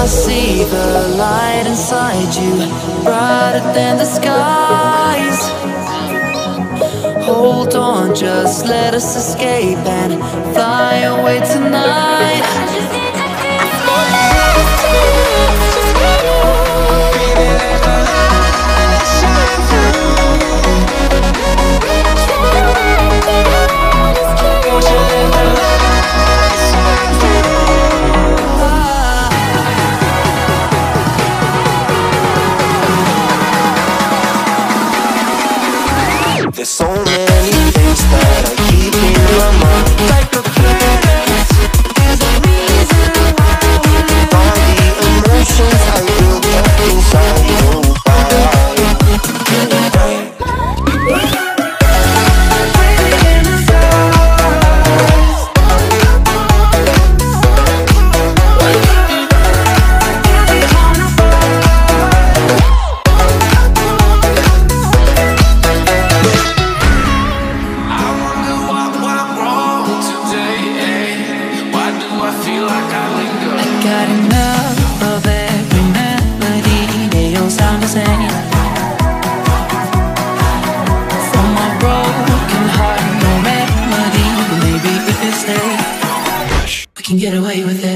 see the light inside you, brighter than the skies. Hold on, just let us escape and fly away tonight. There's so many things that I keep in my mind, like the planets. There's a reason why all the emotions I built up inside. Got enough of every melody, they all sound the same. From my broken heart, no remedy, but maybe if we stay, we can get away with it.